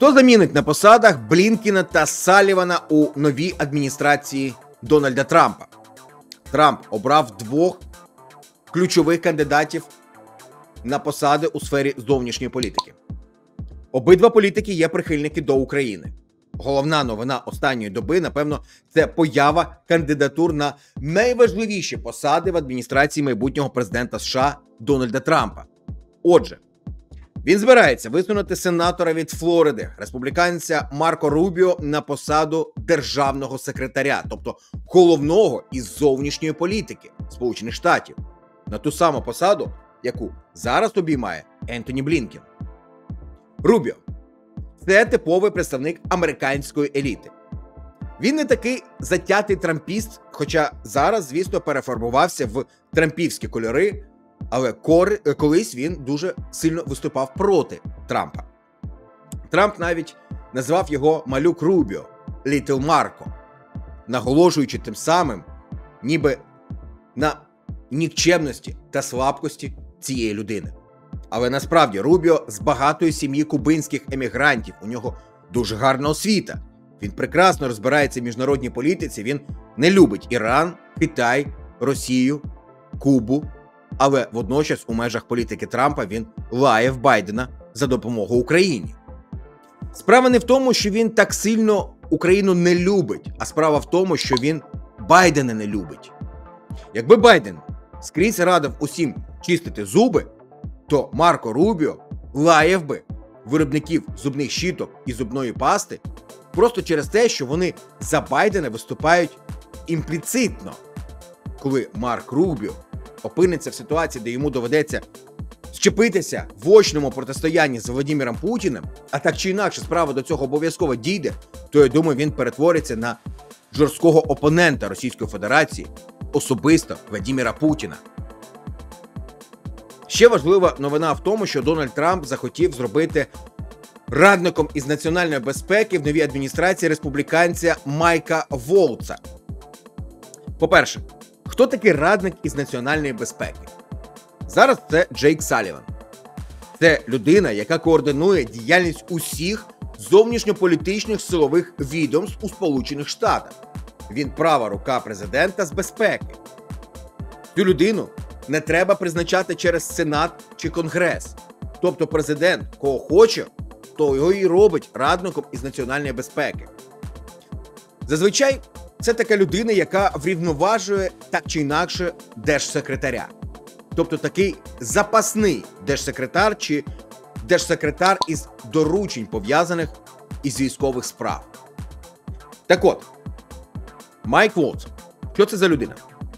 Хто замінить на посадах Блінкена та Саллівана у новій адміністрації Дональда Трампа? Трамп обрав двох ключових кандидатів на посади у сфері зовнішньої політики. Обидва політики є прихильники до України. Головна новина останньої доби, напевно, це поява кандидатур на найважливіші посади в адміністрації майбутнього президента США Дональда Трампа. Отже, він збирається висунути сенатора від Флориди, республіканця Марко Рубіо, на посаду державного секретаря, тобто головного із зовнішньої політики Сполучених Штатів, на ту саму посаду, яку зараз обіймає Ентоні Блінкен. Рубіо – це типовий представник американської еліти. Він не такий затятий трампіст, хоча зараз, звісно, перефарбувався в трампівські кольори, але колись він дуже сильно виступав проти Трампа. Трамп навіть назвав його малюк Рубіо – Літл Марко, наголошуючи тим самим ніби на нікчемності та слабкості цієї людини. Але насправді Рубіо з багатої сім'ї кубинських емігрантів, у нього дуже гарна освіта. Він прекрасно розбирається в міжнародній політиці, він не любить Іран, Китай, Росію, Кубу, але водночас у межах політики Трампа він лаяв Байдена за допомогу Україні. Справа не в тому, що він так сильно Україну не любить, а справа в тому, що він Байдена не любить. Якби Байден скрізь радив усім чистити зуби, то Марко Рубіо лаяв би виробників зубних щіток і зубної пасти просто через те, що вони за Байдена виступають імпліцитно. Коли Марк Рубіо опиниться в ситуації, де йому доведеться щепитися в очному протистоянні з Володимиром Путіним, а так чи інакше справа до цього обов'язково дійде, то, я думаю, він перетвориться на жорсткого опонента Російської Федерації, особисто Володимира Путіна. Ще важлива новина в тому, що Дональд Трамп захотів зробити радником із національної безпеки в новій адміністрації республіканця Майка Волтса. По-перше, хто такий радник із національної безпеки? Зараз це Джейк Салліван. Це людина, яка координує діяльність усіх зовнішньополітичних силових відомств у Сполучених Штатах. Він права рука президента з безпеки. Цю людину не треба призначати через Сенат чи Конгрес. Тобто президент, кого хоче, то його і робить радником із національної безпеки. Зазвичай це така людина, яка врівноважує так чи інакше держсекретаря. Тобто такий запасний держсекретар чи держсекретар із доручень, пов'язаних із військових справ. Так от, Майк Волтс. Що це за людина?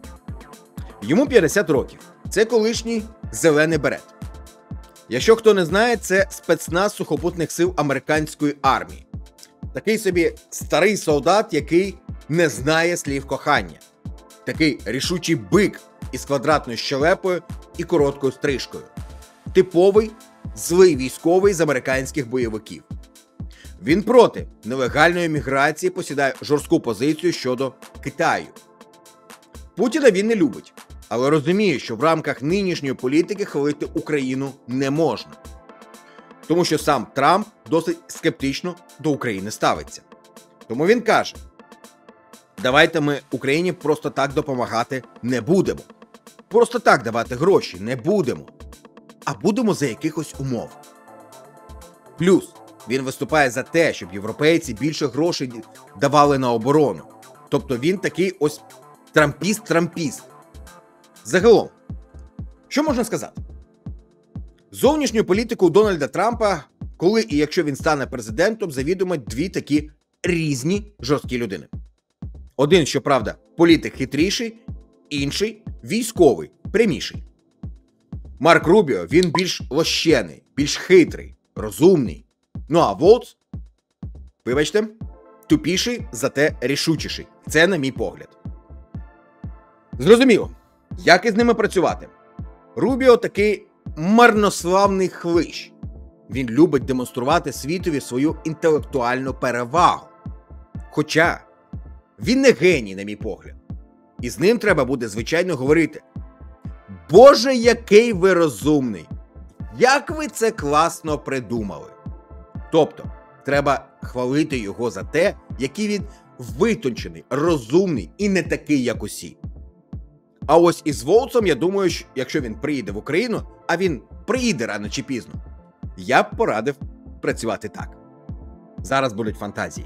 Йому 50 років. Це колишній зелений берет. Якщо хто не знає, це спецназ сухопутних сил американської армії. Такий собі старий солдат, який не знає слів кохання. Такий рішучий бик із квадратною щелепою і короткою стрижкою. Типовий, злий військовий з американських бойовиків. Він проти нелегальної міграції, посідає жорстку позицію щодо Китаю. Путіна він не любить, але розуміє, що в рамках нинішньої політики хвалити Україну не можна. Тому що сам Трамп досить скептично до України ставиться. Тому він каже: давайте ми Україні просто так допомагати не будемо. Просто так давати гроші не будемо. А будемо за якихось умов. Плюс він виступає за те, щоб європейці більше грошей давали на оборону. Тобто він такий ось трампіст. Загалом, що можна сказати? Зовнішньою політикою Дональда Трампа, коли і якщо він стане президентом, завідомить дві такі різні жорсткі людини. Один, щоправда, політик хитріший, інший військовий, пряміший. Марк Рубіо, він більш лощений, більш хитрий, розумний. Ну а Волтс, вибачте, тупіший, зате рішучіший. Це на мій погляд. Зрозуміло, як із ними працювати? Рубіо такий марнославний хлищ. Він любить демонструвати світові свою інтелектуальну перевагу. Хоча він не геній, на мій погляд. І з ним треба буде, звичайно, говорити: Боже, який ви розумний! Як ви це класно придумали! Тобто, Треба хвалити його за те, який він витончений, розумний і не такий, як усі. А ось із Волцом, я думаю, що якщо він приїде в Україну, а він приїде рано чи пізно, я б порадив працювати так. Зараз будуть фантазії.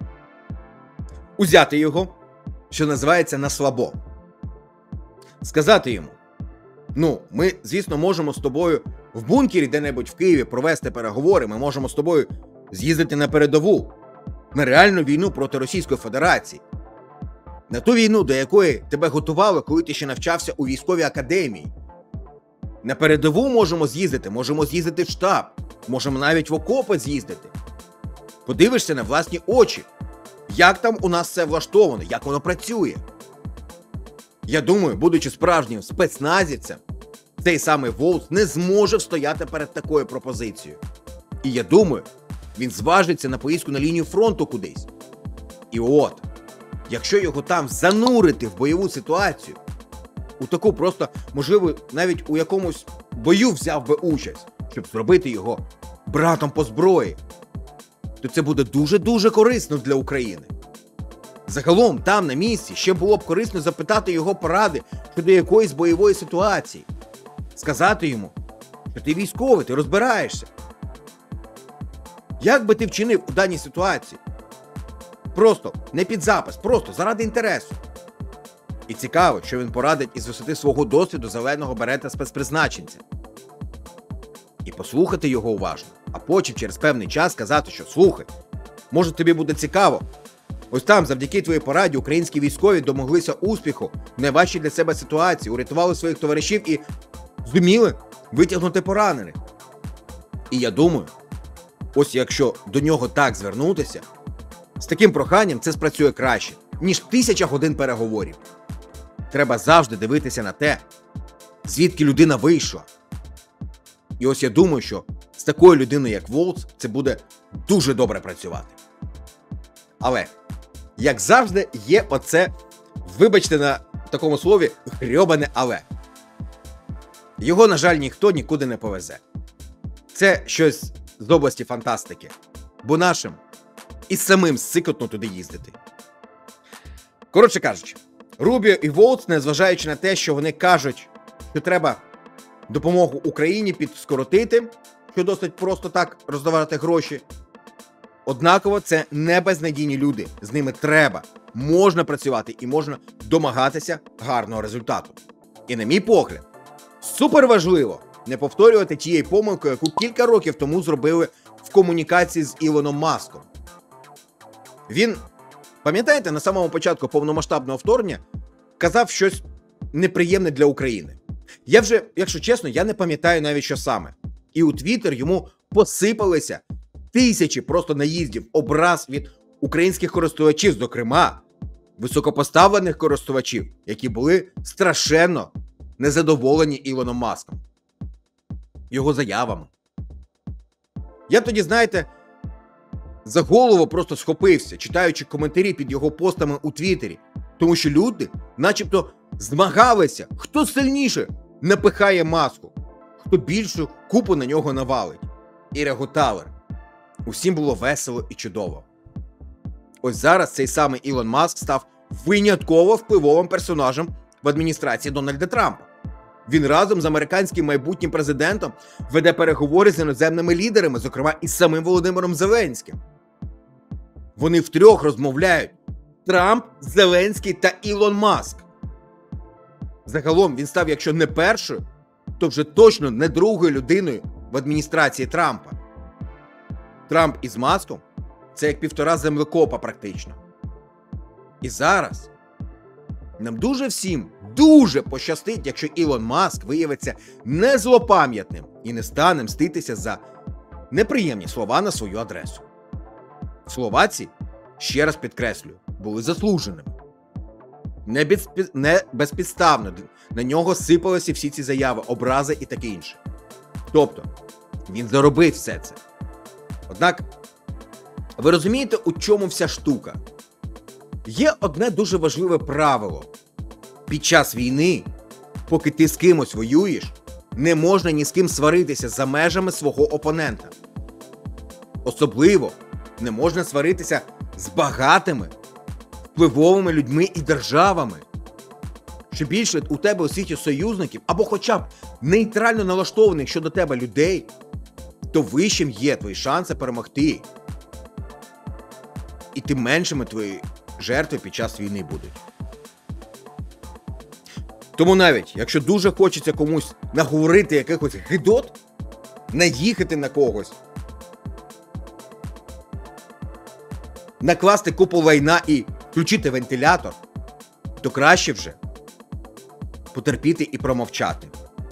Узяти його, що називається, на слабо. Сказати йому: ну, ми, звісно, можемо з тобою в бункері де-небудь в Києві провести переговори, ми можемо з тобою з'їздити на передову, на реальну війну проти Російської Федерації. На ту війну, до якої тебе готували, коли ти ще навчався у військовій академії. На передову можемо з'їздити в штаб, можемо навіть в окопи з'їздити. Подивишся на власні очі, як там у нас все влаштовано, як воно працює. Я думаю, будучи справжнім спецназівцем, цей самий Волц не зможе встояти перед такою пропозицією. І я думаю, він зважиться на поїздку на лінію фронту кудись. І от, якщо його там занурити в бойову ситуацію, у таку просто, можливо, навіть у якомусь бою взяв би участь, щоб зробити його братом по зброї, то це буде дуже-дуже корисно для України. Загалом, там на місці ще було б корисно запитати його поради щодо якоїсь бойової ситуації. Сказати йому, що ти військовий, ти розбираєшся. Як би ти вчинив у даній ситуації? Просто, не під запис, просто заради інтересу. І цікаво, що він порадить із висоти свого досвіду зеленого берета спецпризначенця. І послухати його уважно, а потім через певний час сказати, що слухай, може тобі буде цікаво. Ось там, завдяки твоїй пораді, українські військові домоглися успіху в найважчій для себе ситуації, урятували своїх товаришів і зуміли витягнути поранених. І я думаю, ось якщо до нього так звернутися, з таким проханням це спрацює краще, ніж 1000 годин переговорів. Треба завжди дивитися на те, звідки людина вийшла. І ось я думаю, що з такою людиною, як Волц, це буде дуже добре працювати. Але, як завжди, є оце, вибачте на такому слові, грьобане але. Його, на жаль, ніхто нікуди не повезе. Це щось з області фантастики. Бо нашим і самим сикотно туди їздити. Коротше кажучи, Рубіо і Волц, незважаючи на те, що вони кажуть, що треба допомогу Україні підскоротити, що досить просто так роздавати гроші, однаково це не безнадійні люди. З ними треба, можна працювати і можна домагатися гарного результату. І на мій погляд, супер важливо не повторювати тієї помилки, яку кілька років тому зробили в комунікації з Ілоном Маском. Він, пам'ятаєте, на самому початку повномасштабного вторгнення казав щось неприємне для України. Я вже, якщо чесно, я не пам'ятаю навіть, що саме. І у Твіттер йому посипалися тисячі просто наїздів, образ від українських користувачів, зокрема, високопоставлених користувачів, які були страшенно незадоволені Ілоном Маском, його заявами. Я тоді, знаєте, за голову просто схопився, читаючи коментарі під його постами у Твіттері, тому що люди начебто змагалися, хто сильніше напихає Маску, хто більшу купу на нього навалить. І реготали. Усім було весело і чудово. Ось зараз цей самий Ілон Маск став винятково впливовим персонажем в адміністрації Дональда Трампа. Він разом з американським майбутнім президентом веде переговори з іноземними лідерами, зокрема із самим Володимиром Зеленським. Вони втрьох розмовляють: Трамп, Зеленський та Ілон Маск. Загалом він став, якщо не першою, то вже точно не другою людиною в адміністрації Трампа. Трамп із Маском – це як півтора землекопа практично. І зараз нам дуже всім дуже пощастить, якщо Ілон Маск виявиться не злопам'ятним і не стане мститися за неприємні слова на свою адресу. Слова ці, ще раз підкреслюю, були заслуженими. Не безпідставно на нього сипалися всі ці заяви, образи і таке інше. Тобто, він заробив все це. Однак, ви розумієте, у чому вся штука? Є одне дуже важливе правило. Під час війни, поки ти з кимось воюєш, не можна ні з ким сваритися за межами свого опонента. Особливо, Не можна сваритися з багатими, впливовими людьми і державами. Що більше у тебе у світі союзників, або хоча б нейтрально налаштованих щодо тебе людей, то вищим є твої шанси перемогти. І тим меншими твої жертви під час війни будуть. Тому навіть, якщо дуже хочеться комусь наговорити якихось гидот, наїхати на когось, накласти купу лайна і включити вентилятор, то краще вже потерпіти і промовчати.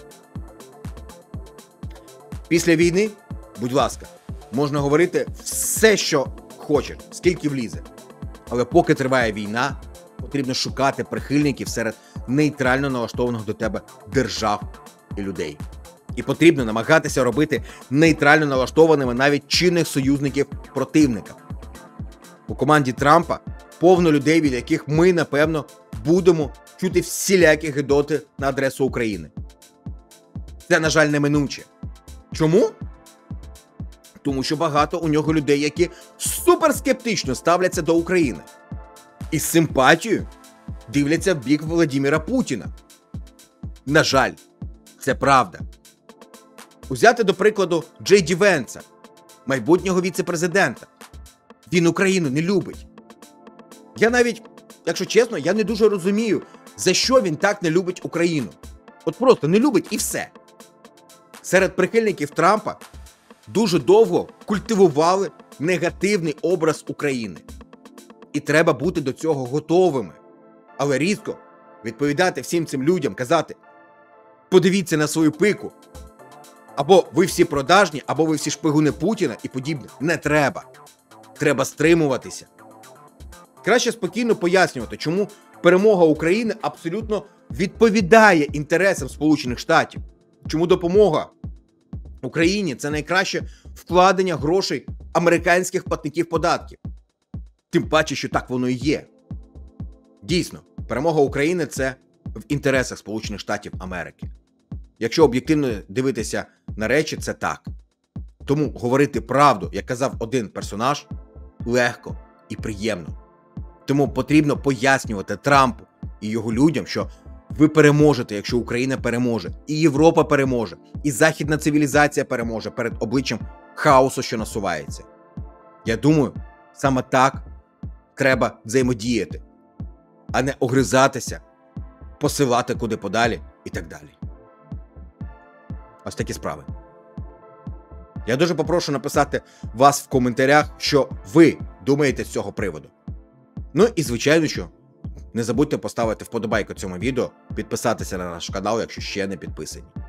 Після війни, будь ласка, можна говорити все, що хочеш, скільки влізе. Але поки триває війна, потрібно шукати прихильників серед нейтрально налаштованих до тебе держав і людей. І потрібно намагатися робити нейтрально налаштованими навіть чинних союзників противника. У команді Трампа повно людей, від яких ми, напевно, будемо чути всілякі гидоти на адресу України. Це, на жаль, неминуче. Чому? Тому що багато у нього людей, які суперскептично ставляться до України. І з симпатією дивляться в бік Володимира Путіна. На жаль, це правда. Узяти, до прикладу, Джей Ді Венса, майбутнього віце-президента. Він Україну не любить. Я навіть, якщо чесно, я не дуже розумію, за що він так не любить Україну. От просто не любить і все. Серед прихильників Трампа дуже довго культивували негативний образ України. І треба бути до цього готовими. Але різко відповідати всім цим людям, казати: подивіться на свою пику, або ви всі продажні, або ви всі шпигуни Путіна і подібне, не треба. Треба стримуватися. Краще спокійно пояснювати, чому перемога України абсолютно відповідає інтересам Сполучених Штатів. Чому допомога Україні – це найкраще вкладення грошей американських платників податків. Тим паче, що так воно і є. Дійсно, перемога України – це в інтересах Сполучених Штатів Америки. Якщо об'єктивно дивитися на речі, це так. Тому говорити правду, як казав один персонаж, легко і приємно. Тому потрібно пояснювати Трампу і його людям, що ви переможете, якщо Україна переможе, і Європа переможе, і західна цивілізація переможе перед обличчям хаосу, що насувається. Я думаю, саме так треба взаємодіяти, а не огризатися, посилати куди подалі і так далі. Ось такі справи. Я дуже попрошу написати вас в коментарях, що ви думаєте з цього приводу. Ну і звичайно, що не забудьте поставити вподобайку цьому відео, підписатися на наш канал, якщо ще не підписані.